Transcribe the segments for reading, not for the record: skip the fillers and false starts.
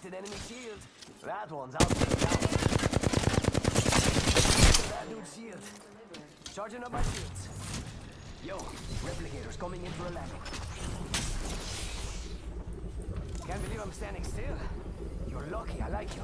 Cracked an enemy shield. That one's out there now. That dude's shield. Charging up my shields. Yo, replicators coming in for a landing. Can't believe I'm standing still. You're lucky, I like you.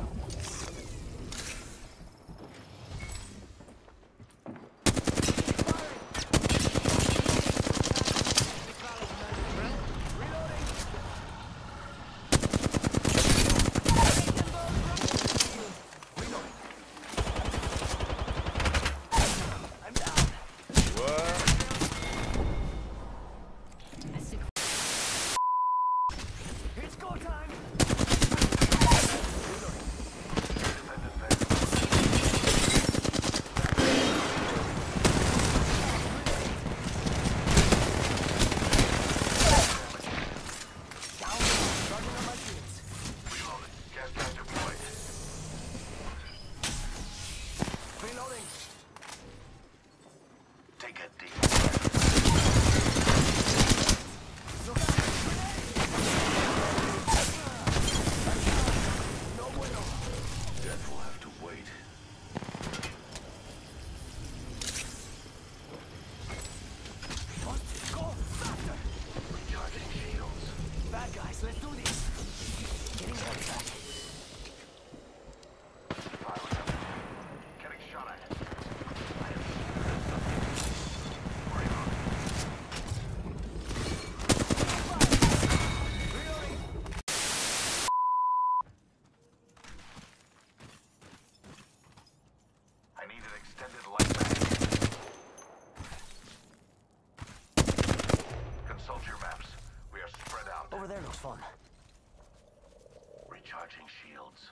Over there looks fun. Recharging shields.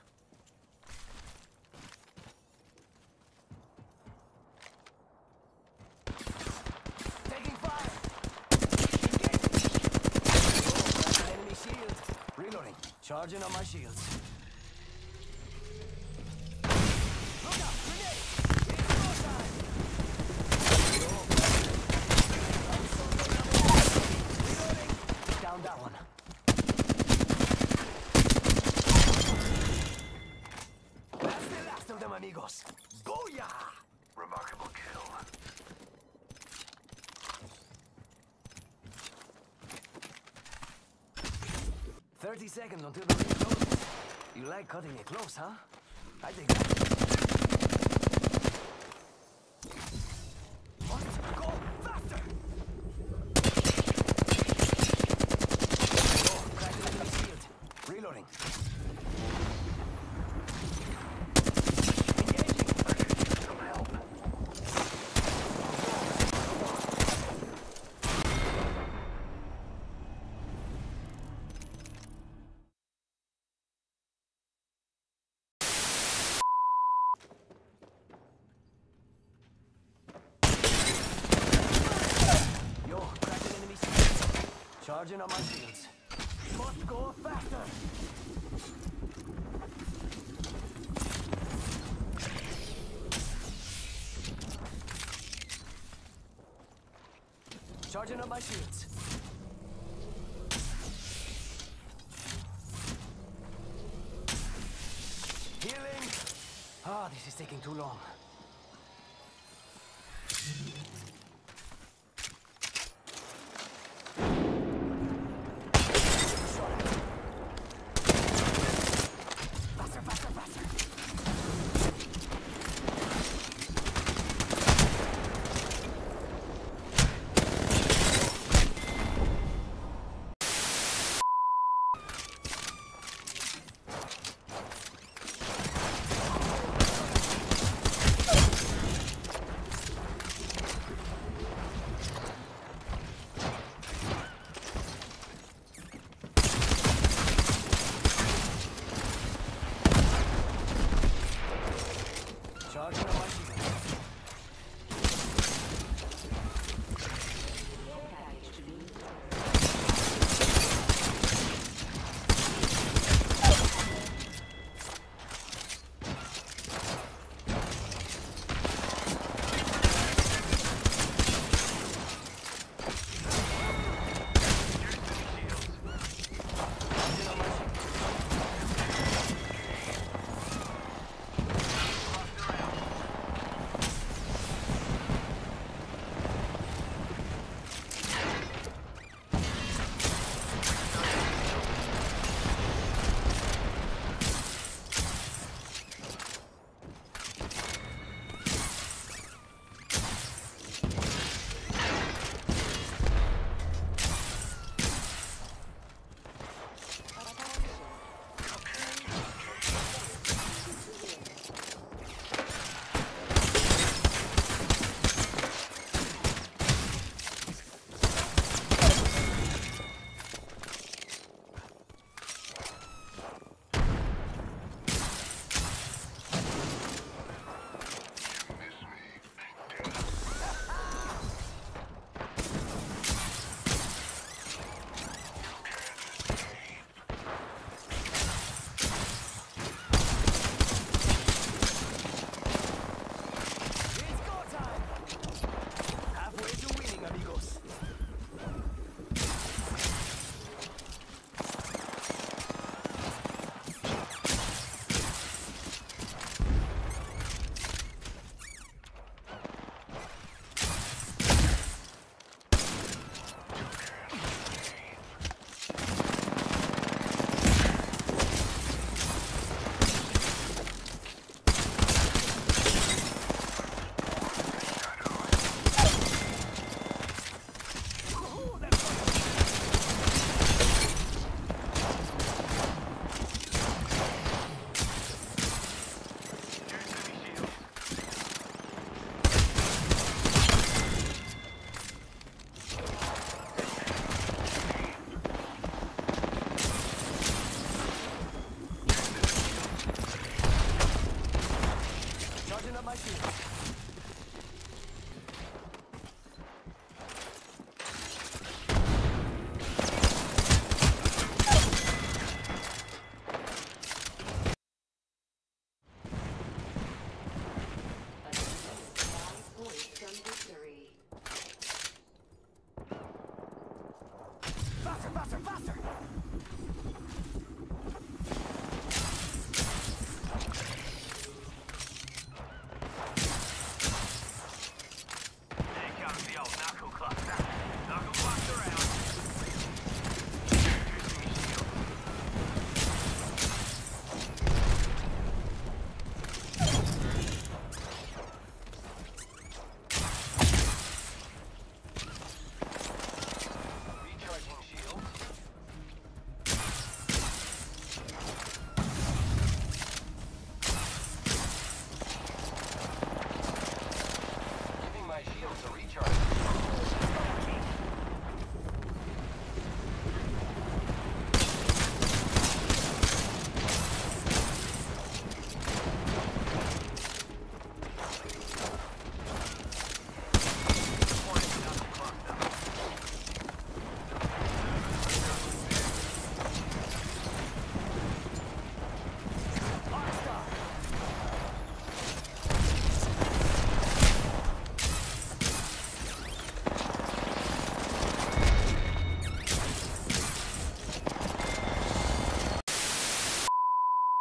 Taking fire! Engage! Enemy shield. Reloading. Charging on my shields. Look out! Grenade! It's go time! Reloading! Down that one. Amigos. Booyah! Remarkable kill. "30 seconds until the ring closes. You like cutting it close, huh? I think that. Must go faster! Oh, cracked enemy shield. Reloading. Charging on my shields. Must go faster! Charging on my shields. Healing! Ah, this is taking too long.